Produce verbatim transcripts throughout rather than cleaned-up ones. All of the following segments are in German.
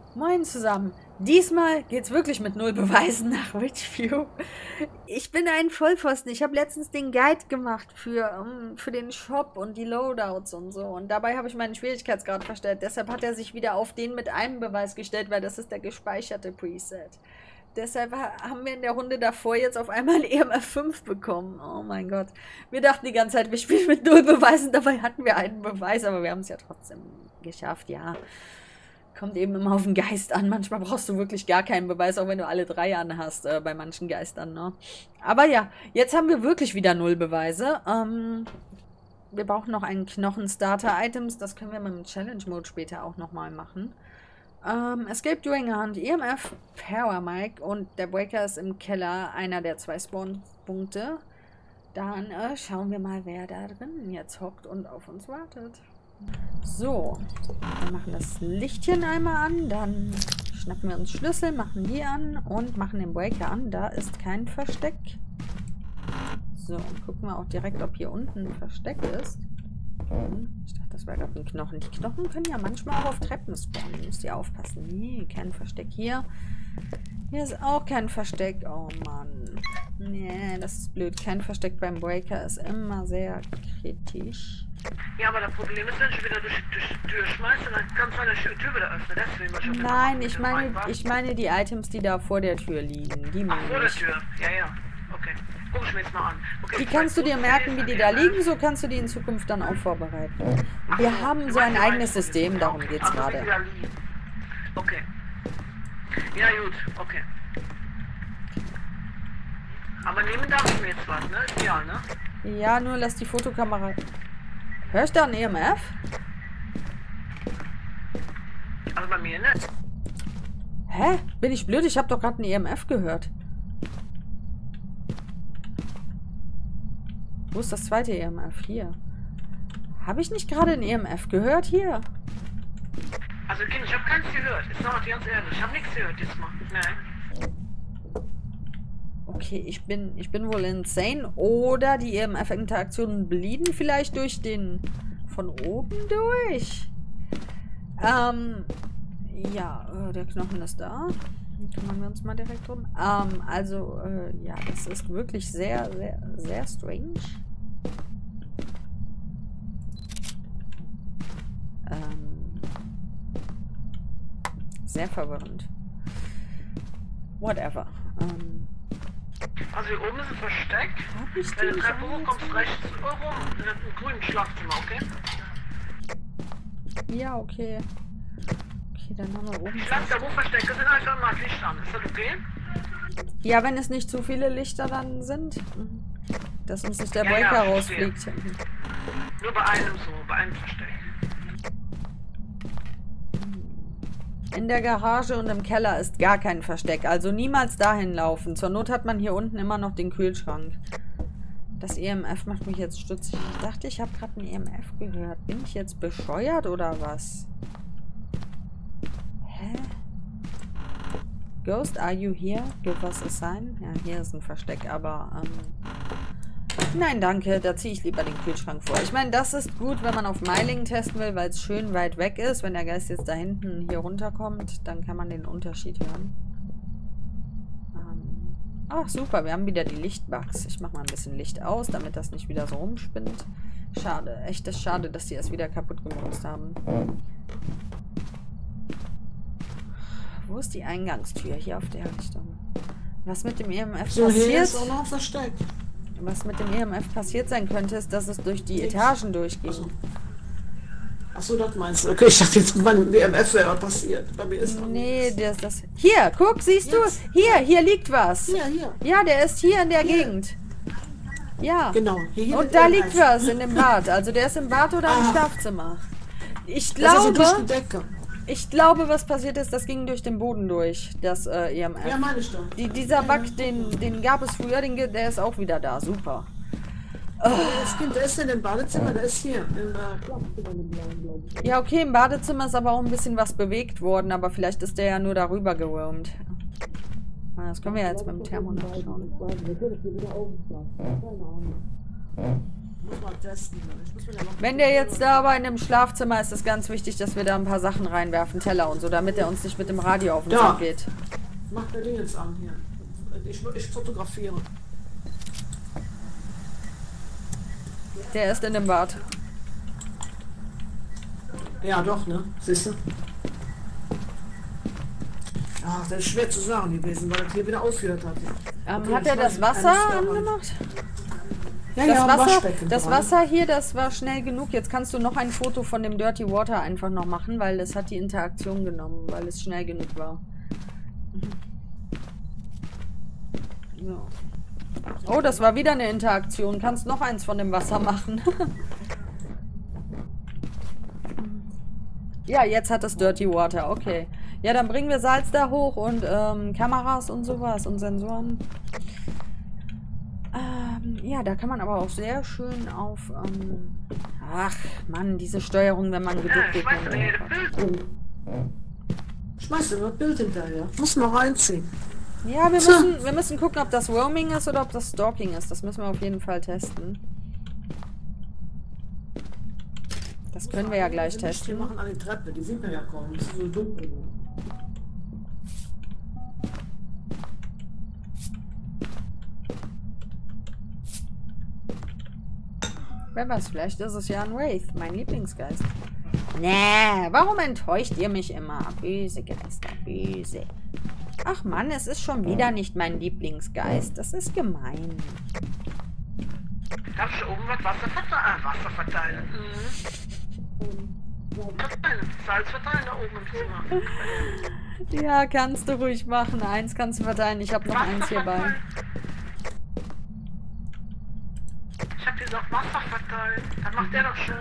Moin zusammen. Diesmal geht's wirklich mit null Beweisen nach Witchview. Ich bin ein Vollpfosten. Ich habe letztens den Guide gemacht für, um, für den Shop und die Loadouts und so. Und dabei habe ich meinen Schwierigkeitsgrad verstellt. Deshalb hat er sich wieder auf den mit einem Beweis gestellt, weil das ist der gespeicherte Preset. Deshalb haben wir in der Runde davor jetzt auf einmal ein E M F fünf bekommen. Oh mein Gott. Wir dachten die ganze Zeit, wir spielen mit null Beweisen. Dabei hatten wir einen Beweis, aber wir haben es ja trotzdem geschafft, ja. Kommt eben immer auf den Geist an. Manchmal brauchst du wirklich gar keinen Beweis, auch wenn du alle drei an hast, äh, bei manchen Geistern, ne? Aber ja, jetzt haben wir wirklich wieder null Beweise. Ähm, wir brauchen noch einen Knochen-Starter-Items. Das können wir mit dem Challenge-Mode später auch nochmal machen. Ähm, Escape During a Hunt, E M F, Power Mike und der Breaker ist im Keller, einer der zwei Spawn-Punkte. Dann äh, schauen wir mal, wer da drin jetzt hockt und auf uns wartet. So, wir machen das Lichtchen einmal an, dann schnappen wir uns Schlüssel, machen die an und machen den Breaker an. Da ist kein Versteck. So, gucken wir auch direkt, ob hier unten ein Versteck ist. Ich dachte, das wäre gerade ein Knochen. Die Knochen können ja manchmal auch auf Treppen spawnen. Müsst ihr aufpassen. Nee, kein Versteck hier. Hier ist auch kein Versteck. Oh Mann. Nee, das ist blöd. Kein Versteck beim Breaker ist immer sehr kritisch. Ja, aber das Problem ist, wenn ich wieder durch die Tür schmeiße, dann kannst du eine Tür wieder öffnen. Deswegen was ich Nein, ich meine, ich meine die Items, die da vor der Tür liegen. Die Ach, vor der Tür? Ja, ja. Okay. Guck ich mir jetzt mal an. Okay, die kannst du dir merken, wie die da liegen, so kannst du die in Zukunft dann auch vorbereiten. Wir so, haben so ein eigenes System, darum geht es gerade. Okay. Ja, gut, okay. Aber nehmen darf ich mir jetzt was, ne? Ist ja, ne? Ja, nur lass die Fotokamera... Hörst du da ein E M F? Also bei mir nicht. Hä? Bin ich blöd? Ich habe doch gerade ein E M F gehört. Wo ist das zweite E M F? Hier. Habe ich nicht gerade ein E M F gehört? Hier. Also Kind, ich habe keins gehört. Ich sag dir ganz ehrlich, ich habe nichts gehört diesmal. Nein. Okay, ich bin, ich bin wohl insane. Oder die E M F-Interaktionen blieben vielleicht durch den... von oben durch. Ähm, ja, äh, der Knochen ist da. Kümmern wir uns mal direkt drum. Ähm, also, äh, ja, das ist wirklich sehr, sehr, sehr strange. Ähm, sehr verwirrend. Whatever. Ähm, Also hier oben ist ein Versteck. Hab ich Wenn du die Treppe hochkommst, rechts rum, in einem grünen Schlafzimmer, okay? Ja, okay. Okay, dann haben wir oben... Schlaf da, wo Verstecke sind, einfach mal Licht an. Ist das okay? Ja, wenn es nicht zu viele Lichter dann sind. Dass uns nicht der Ja, Breaker ja, rausfliegt. Nur bei einem so, bei einem Versteck. In der Garage und im Keller ist gar kein Versteck. Also niemals dahin laufen. Zur Not hat man hier unten immer noch den Kühlschrank. Das E M F macht mich jetzt stutzig. Ich dachte, ich habe gerade ein E M F gehört. Bin ich jetzt bescheuert oder was? Hä? Ghost, are you here? Give us a sign. Ja, hier ist ein Versteck, aber... Ähm Nein, danke. Da ziehe ich lieber den Kühlschrank vor. Ich meine, das ist gut, wenn man auf Meiling testen will, weil es schön weit weg ist. Wenn der Geist jetzt da hinten hier runterkommt, dann kann man den Unterschied hören. Ähm Ach, super. Wir haben wieder die Lichtbugs. Ich mache mal ein bisschen Licht aus, damit das nicht wieder so rumspinnt. Schade. Echt, das ist schade, dass die es wieder kaputt gemacht haben. Wo ist die Eingangstür? Hier auf der Richtung. Was mit dem E M F so, passiert? Hier ist auch noch versteckt. Was mit dem E M F passiert sein könnte, ist, dass es durch die Etagen durchging. Achso, Ach so, das meinst du. Okay, ich dachte jetzt, beim E M F wäre was passiert. Bei mir ist Nee, der ist das... Hier, guck, siehst jetzt. du? Hier, hier liegt was. Hier, hier. Ja, der ist hier in der hier. Gegend. Ja. Genau. Hier, hier Und da liegt was in dem Bad. Also der ist im Bad oder im ah. Schlafzimmer. Ich glaube... Das ist glaube... durch die Decke. Ich glaube, was passiert ist, das ging durch den Boden durch, das äh, E M F. Ja, meine ich doch. Die, dieser Bug, den, den gab es früher, den, der ist auch wieder da. Super. Oh. Das Kind, der ist in dem Badezimmer, der ist hier. Im, äh, ja, okay, im Badezimmer ist aber auch ein bisschen was bewegt worden, aber vielleicht ist der ja nur darüber geroamt. Das können wir ja jetzt mit dem Thermo nachschauen. muss mal testen. Ich muss mir ja noch Wenn der jetzt da aber in dem Schlafzimmer ist, ist es ganz wichtig, dass wir da ein paar Sachen reinwerfen, Teller und so, damit er uns nicht mit dem Radio auf den Ja. Sack geht. Mach der Ding jetzt an hier. Ich, ich fotografiere. Der ist in dem Bad. Ja, doch, ne? Siehst du? Ach, das ist schwer zu sagen gewesen, weil er hier wieder aufgehört hat. Ähm, Okay, hat ich er das weiß, Wasser eins der angemacht? Ja, Das, ja, Wasser, Waschbecken das dran. Wasser hier, das war schnell genug. Jetzt kannst du noch ein Foto von dem Dirty Water einfach noch machen, weil es hat die Interaktion genommen, weil es schnell genug war. So. Oh, das war wieder eine Interaktion. Kannst noch eins von dem Wasser machen. Ja, jetzt hat es Dirty Water. Okay. Ja, dann bringen wir Salz da hoch und ähm, Kameras und sowas und Sensoren. Ähm, ja, da kann man aber auch sehr schön auf... Ähm, ach, Mann, diese Steuerung, wenn man Ja, geduckt ich weiß nicht, Bild. Schmeiß dir das Bild hinterher. Muss noch reinziehen. Ja, wir Tja. müssen, wir müssen gucken, ob das Roaming ist oder ob das Stalking ist. Das müssen wir auf jeden Fall testen. Das können wir ja gleich Die testen. machen an die Treppe, die sieht man ja kaum. Das ist so dunkel. Wer weiß, vielleicht ist es ja ein Wraith, mein Lieblingsgeist. Nee, warum enttäuscht ihr mich immer? Böse Geister, böse. Ach Mann, es ist schon wieder nicht mein Lieblingsgeist. Das ist gemein. Darfst du oben was Wasser verteilen? Äh, Wasser verteilen. Mhm. Verteilen. Salz verteilen da oben im Zimmer. Ja, kannst du ruhig machen. Eins kannst du verteilen. Ich habe noch eins hierbei. verteilen. Ich hab gesagt Wasser verteilen. Das macht der doch schon.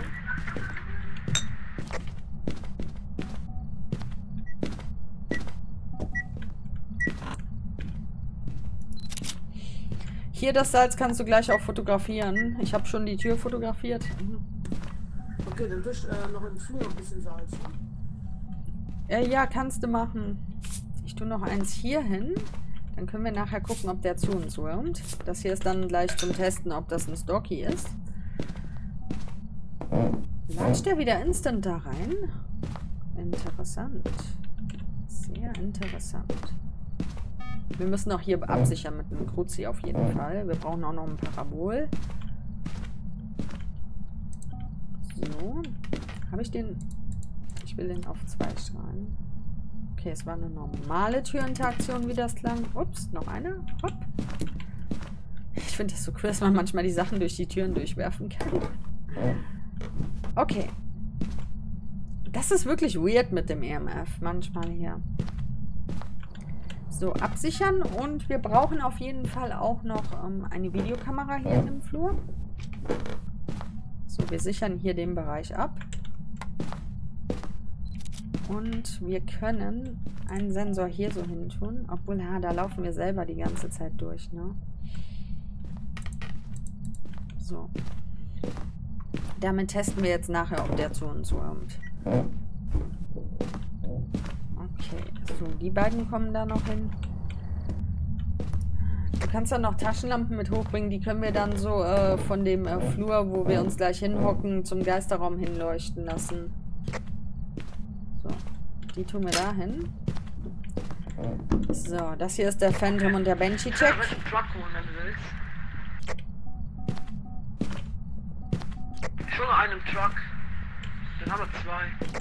Hier das Salz kannst du gleich auch fotografieren. Ich habe schon die Tür fotografiert. Okay, dann wisch äh, noch im Flur ein bisschen Salz. Äh, ja, kannst du machen. Ich tue noch eins hier hin. Dann können wir nachher gucken, ob der zu uns roamt. Das hier ist dann gleich zum Testen, ob das ein Stalky ist. Latscht der wieder instant da rein? Interessant. Sehr interessant. Wir müssen auch hier absichern mit einem Kruzi auf jeden Fall. Wir brauchen auch noch ein Parabol. So. Habe ich den... Ich will den auf zwei strahlen. Okay, es war eine normale Türinteraktion, wie das klang. Ups, noch eine. Hopp. Ich finde das so cool, dass man manchmal die Sachen durch die Türen durchwerfen kann. Okay. Das ist wirklich weird mit dem E M F. Manchmal hier. So, absichern. Und wir brauchen auf jeden Fall auch noch ähm, eine Videokamera hier im Flur. So, wir sichern hier den Bereich ab. Und wir können einen Sensor hier so hin tun. Obwohl, ja, da laufen wir selber die ganze Zeit durch, ne? So. Damit testen wir jetzt nachher, ob der zu uns roamt. Okay, so, die beiden kommen da noch hin. Du kannst dann noch Taschenlampen mit hochbringen, die können wir dann so äh, von dem äh, Flur, wo wir uns gleich hinhocken, zum Geisterraum hinleuchten lassen. So, die tun wir da hin. So, das hier ist der Phantom und der Banshee-Check. Ja, welchen Truck holen, wenn du willst. Schon noch einen Truck. Dann haben wir zwei.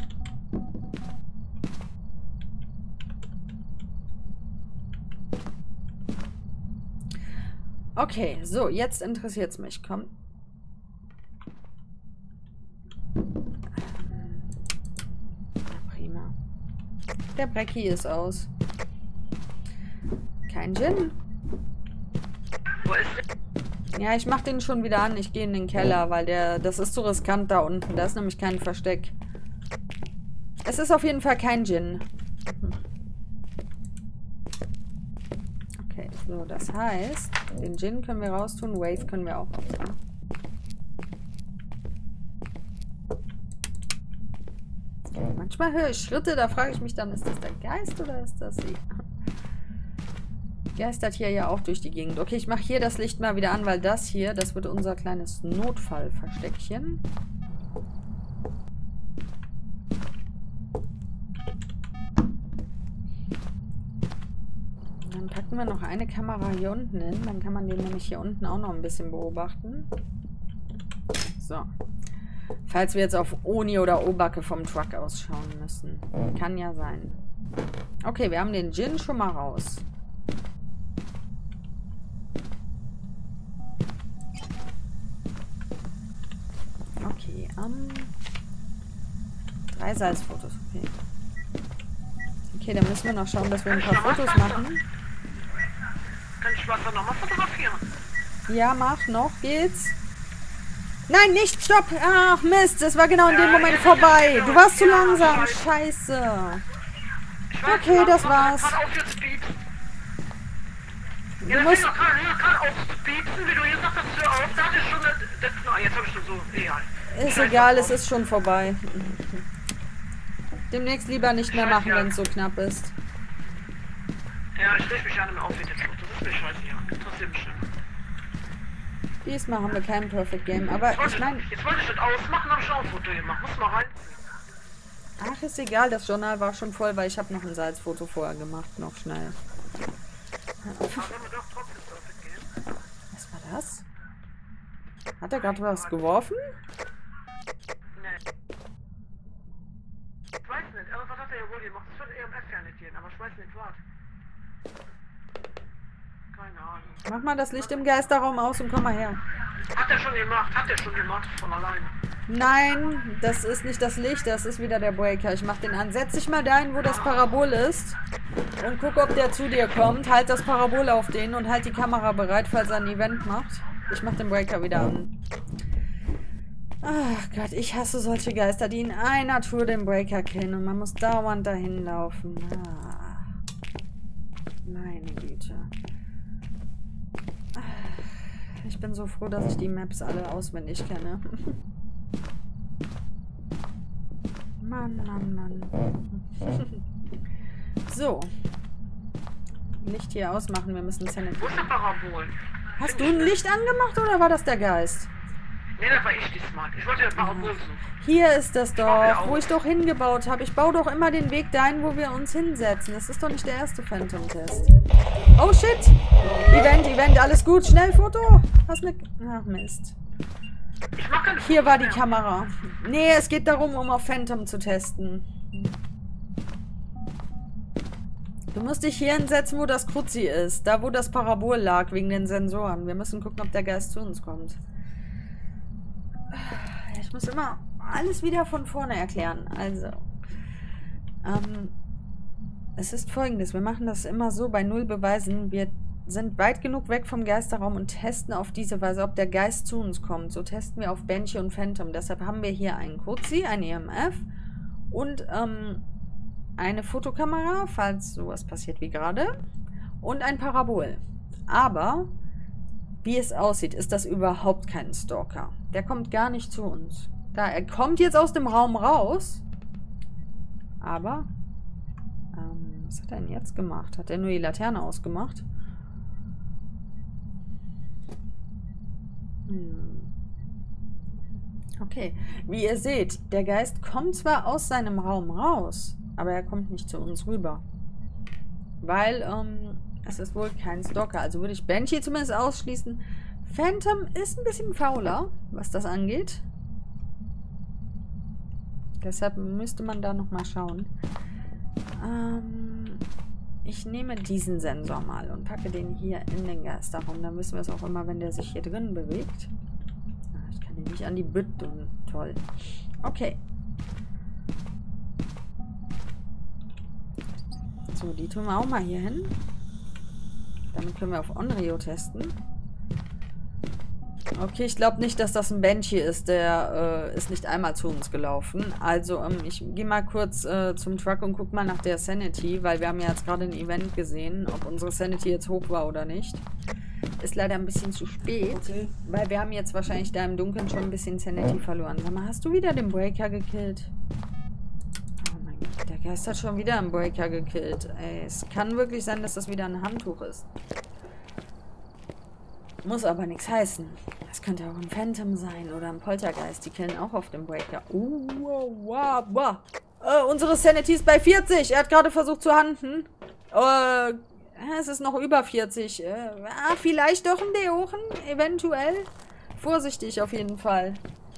Okay, so, jetzt interessiert es mich. Komm. Na, prima. Der Brecki ist aus. Kein Gin. Wo ist der? Ja, ich mach den schon wieder an. Ich gehe in den Keller, weil der, das ist so riskant da unten. Da ist nämlich kein Versteck. Es ist auf jeden Fall kein Gin. Okay, so, das heißt, den Gin können wir raustun, Wraith können wir auch raustun. Manchmal höre ich Schritte, da frage ich mich dann, ist das der Geist oder ist das sie? geistert hier ja auch durch die Gegend. Okay, ich mache hier das Licht mal wieder an, weil das hier, das wird unser kleines Notfallversteckchen. Dann packen wir noch eine Kamera hier unten hin. Dann kann man den nämlich hier unten auch noch ein bisschen beobachten. So. Falls wir jetzt auf Oni oder Obacke vom Truck ausschauen müssen. Kann ja sein. Okay, wir haben den Gin schon mal raus. Okay, ähm... drei Salzfotos, okay. Okay, dann müssen wir noch schauen, dass wir ein paar Fotos machen. Kann ich Wasser nochmal fotografieren? Ja, mach noch. Geht's? Nein, nicht! Stopp! Ach, Mist! Das war genau in dem Moment vorbei. Du warst zu langsam. Scheiße. Okay, das war's. Du musst... Ja, gerade aufpiepsen, wie du hier sagst, das hör auf. Da hatte ich schon... Das, das, jetzt hab ich schon so... Egal. Ist egal, es ist schon vorbei. Demnächst lieber nicht mehr machen, wenn es so knapp ist. Ja, ich richte mich an im Outfit jetzt. Das ist mir scheiße, trotzdem schön. Diesmal haben wir kein Perfect Game, aber ich meine... Jetzt wollte ich das ausmachen, habe ich auch ein Foto gemacht. Muss mal rein. Ach, ist egal, das Journal war schon voll, weil ich habe noch ein Salzfoto vorher gemacht, noch schnell. Was war das? Hat er gerade was geworfen? Nee. Ich weiß nicht, irgendwas hat er ja wohl gemacht. Das wird E M F ja nicht gehen, aber ich weiß nicht, was. Keine Ahnung. Mach mal das Licht im Geisterraum aus und komm mal her. Hat er schon gemacht, hat er schon gemacht, von alleine. Nein, das ist nicht das Licht, das ist wieder der Breaker. Ich mach den an. Setz dich mal dahin, wo das Parabol ist. Und guck, ob der zu dir kommt. Halt das Parabol auf den und halt die Kamera bereit, falls er ein Event macht. Ich mach den Breaker wieder an. Ach Gott, ich hasse solche Geister, die in einer Tour den Breaker kennen und man muss dauernd dahin laufen. Ah. Meine Güte. Ich bin so froh, dass ich die Maps alle auswendig kenne. Mann, Mann, Mann. So. Licht hier ausmachen, wir müssen Sanity. Wo ist der Parabol? Hast du ein Licht angemacht oder war das der Geist? Nee, das war ich diesmal. Ich wollte das Parabol suchen. Hier ist das doch, wo ich doch hingebaut habe. Ich baue doch immer den Weg dahin, wo wir uns hinsetzen. Das ist doch nicht der erste Phantom-Test. Oh shit! Event, Event, alles gut. Schnell Foto. Hast mit... Ach Mist. Ich mach keine Hier war die Kamera. Nee, es geht darum, um auf Phantom zu testen. Du musst dich hier hinsetzen, wo das Kruzi ist. Da, wo das Parabol lag, wegen den Sensoren. Wir müssen gucken, ob der Geist zu uns kommt. Ich muss immer alles wieder von vorne erklären. Also, ähm, es ist Folgendes. Wir machen das immer so bei null Beweisen. Wir sind weit genug weg vom Geisterraum und testen auf diese Weise, ob der Geist zu uns kommt. So testen wir auf Banshee und Phantom. Deshalb haben wir hier einen Kruzi, ein E M F und ähm, eine Fotokamera, falls sowas passiert wie gerade, und ein Parabol. Aber wie es aussieht, ist das überhaupt kein Stalker. Der kommt gar nicht zu uns. Da, er kommt jetzt aus dem Raum raus. Aber, ähm, was hat er denn jetzt gemacht? Hat er nur die Laterne ausgemacht? Hm. Okay, wie ihr seht, der Geist kommt zwar aus seinem Raum raus, aber er kommt nicht zu uns rüber. Weil, ähm, es ist wohl kein Stalker. Also würde ich Banshee zumindest ausschließen. Phantom ist ein bisschen fauler, was das angeht. Deshalb müsste man da nochmal schauen. Ähm, ich nehme diesen Sensor mal und packe den hier in den Geisterraum. Dann wissen wir es auch immer, wenn der sich hier drin bewegt. Ah, ich kann den nicht an die Bütt tun. Toll. Okay. So, die tun wir auch mal hier hin. Damit können wir auf Onryo testen. Okay, ich glaube nicht, dass das ein Banshee ist. Der äh, ist nicht einmal zu uns gelaufen. Also, ähm, ich gehe mal kurz äh, zum Truck und guck mal nach der Sanity, weil wir haben ja jetzt gerade ein Event gesehen, ob unsere Sanity jetzt hoch war oder nicht. Ist leider ein bisschen zu spät, okay, weil wir haben jetzt wahrscheinlich da im Dunkeln schon ein bisschen Sanity verloren. Sag mal, hast du wieder den Breaker gekillt? Oh mein Gott, der Geist hat schon wieder einen Breaker gekillt. Ey, es kann wirklich sein, dass das wieder ein Handtuch ist. Muss aber nichts heißen. Es könnte auch ein Phantom sein oder ein Poltergeist. Die killen auch auf dem Breaker. Uh, wow, wow. Äh, unsere Sanity ist bei vierzig. Er hat gerade versucht zu handen. Äh, es ist noch über vierzig. Äh, ah, vielleicht doch ein Deochen. Eventuell. Vorsichtig auf jeden Fall.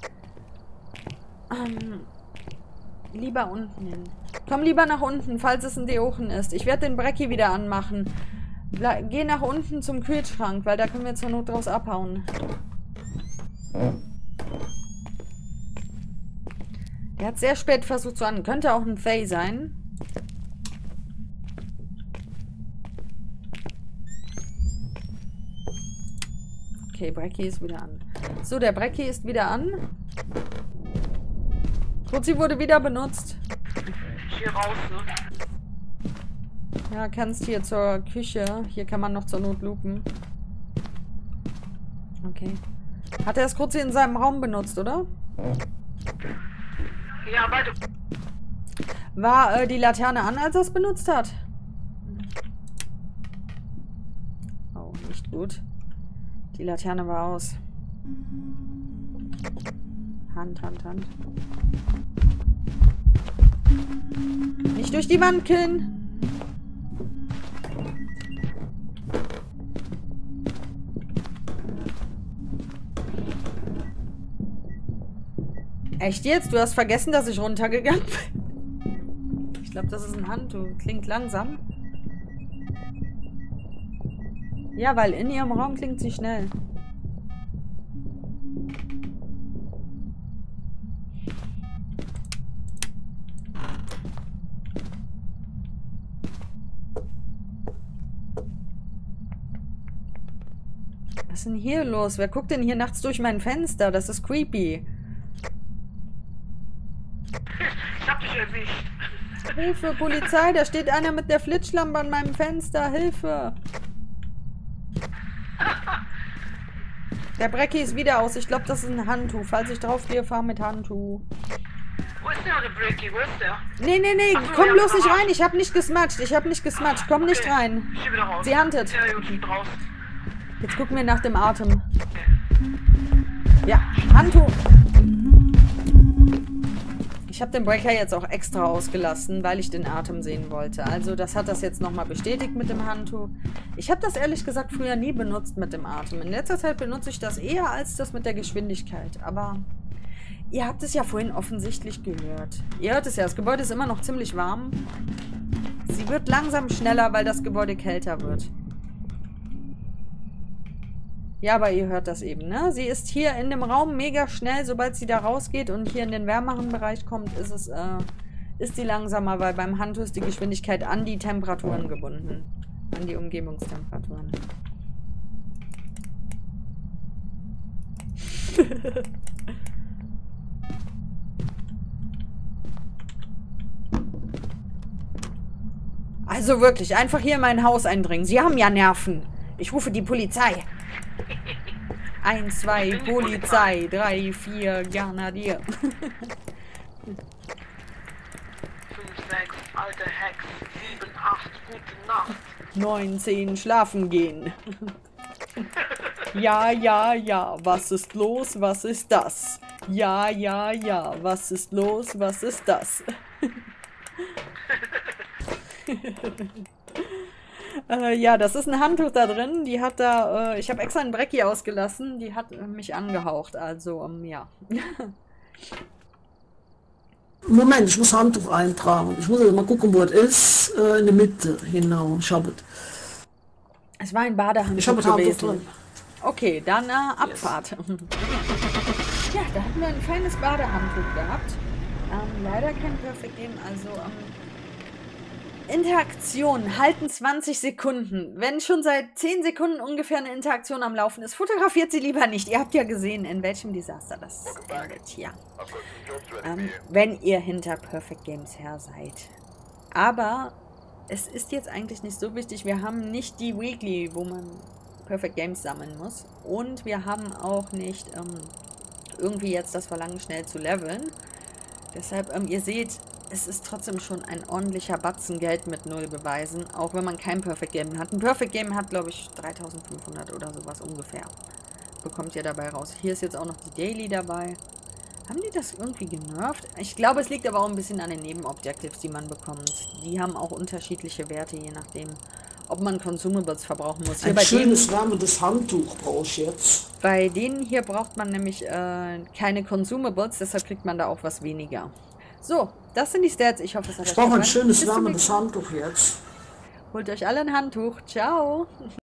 Ähm, lieber unten hin. Komm lieber nach unten, falls es ein Deochen ist. Ich werde den Brecki wieder anmachen. Ble Geh nach unten zum Kühlschrank, weil da können wir zur Not draus abhauen. Er hat sehr spät versucht zu an. Könnte auch ein Fae sein. Okay, Brecki ist wieder an. So, der Brecki ist wieder an. Kurzi wurde wieder benutzt. Hier raus, ne? Ja, kannst hier zur Küche. Hier kann man noch zur Not loopen. Okay. Hat er es kurz in seinem Raum benutzt, oder? Ja, beide. War äh, die Laterne an, als er es benutzt hat? Oh, nicht gut. Die Laterne war aus. Hand, Hand, Hand. Nicht durch die Wand killen! Echt jetzt? Du hast vergessen, dass ich runtergegangen bin? Ich glaube, das ist ein Handtuch. Klingt langsam. Ja, weil in ihrem Raum klingt sie schnell. Was ist denn hier los? Wer guckt denn hier nachts durch mein Fenster? Das ist creepy. Ich hab dich erwischt. Hilfe, Polizei, da steht einer mit der Flitzschlampe an meinem Fenster. Hilfe. Der Brecki ist wieder aus. Ich glaube, das ist ein Handtuch. Falls ich drauf gehe, fahr mit Handtuch. Wo ist der, der Brecki? Wo ist der? Nee, nee, nee. Ach so, Komm ja, bloß komm nicht raus. rein. Ich habe nicht gesmatscht. Ich habe nicht gesmatscht. Komm nicht Okay. rein. Ich geh wieder raus. Sie handelt. Ja, gut, ich bin raus. Jetzt gucken wir nach dem Atem. Ja, Handtuch. Ich habe den Breaker jetzt auch extra ausgelassen, weil ich den Atem sehen wollte. Also das hat das jetzt nochmal bestätigt mit dem Handtuch. Ich habe das ehrlich gesagt früher nie benutzt mit dem Atem. In letzter Zeit benutze ich das eher als das mit der Geschwindigkeit. Aber ihr habt es ja vorhin offensichtlich gehört. Ihr hört es ja, das Gebäude ist immer noch ziemlich warm. Sie wird langsam schneller, weil das Gebäude kälter wird. Ja, aber ihr hört das eben, ne? Sie ist hier in dem Raum mega schnell. Sobald sie da rausgeht und hier in den wärmeren Bereich kommt, ist es, äh, ist sie langsamer, weil beim Handtuch ist die Geschwindigkeit an die Temperaturen gebunden. An die Umgebungstemperaturen. Also wirklich, einfach hier in mein Haus eindringen. Sie haben ja Nerven. Ich rufe die Polizei. Eins, zwei, Polizei, drei, vier, Grenadier. fünf, sechs, alte Hex, sieben, acht, gute Nacht. Neun, zehn, schlafen gehen. Ja, ja, ja, was ist los, was ist das? Ja, ja, ja, was ist los, was ist das? Äh, ja, das ist ein Handtuch da drin. Die hat da, äh, ich habe extra einen Brecki ausgelassen. Die hat äh, mich angehaucht. Also, ähm, ja. Moment, ich muss Handtuch eintragen. Ich muss also mal gucken, wo es ist. Äh, in der Mitte, genau. Ich habe es. Es war ein Badehandtuch Ich habe das Handtuch gewesen. drin. Okay, dann äh, Abfahrt. Ja, da hatten wir ein feines Badehandtuch gehabt. Ähm, leider kein Perfect Game. Also, ähm, Interaktion halten zwanzig Sekunden. Wenn schon seit zehn Sekunden ungefähr eine Interaktion am Laufen ist, fotografiert sie lieber nicht. Ihr habt ja gesehen, in welchem Desaster das endet hier. Ähm, wenn ihr hinter Perfect Games her seid. Aber es ist jetzt eigentlich nicht so wichtig. Wir haben nicht die Weekly, wo man Perfect Games sammeln muss. Und wir haben auch nicht ähm, irgendwie jetzt das Verlangen, schnell zu leveln. Deshalb, ähm, ihr seht, es ist trotzdem schon ein ordentlicher Batzen Geld mit null Beweisen, auch wenn man kein Perfect Game hat. Ein Perfect Game hat, glaube ich, dreitausendfünfhundert oder sowas ungefähr. Bekommt ihr dabei raus. Hier ist jetzt auch noch die Daily dabei. Haben die das irgendwie genervt? Ich glaube, es liegt aber auch ein bisschen an den Nebenobjectives, die man bekommt. Die haben auch unterschiedliche Werte, je nachdem, ob man Consumables verbrauchen muss. Hier Ein bei schönes denen, wärmendes Handtuch brauche ich jetzt. bei denen hier braucht man nämlich äh, keine Consumables, deshalb kriegt man da auch was weniger. So, das sind die Stats. Ich hoffe, es hat Ich euch brauche ein gefallen. schönes Bis zum wärmendes nächsten Mal. Handtuch jetzt. Holt euch alle ein Handtuch. Ciao.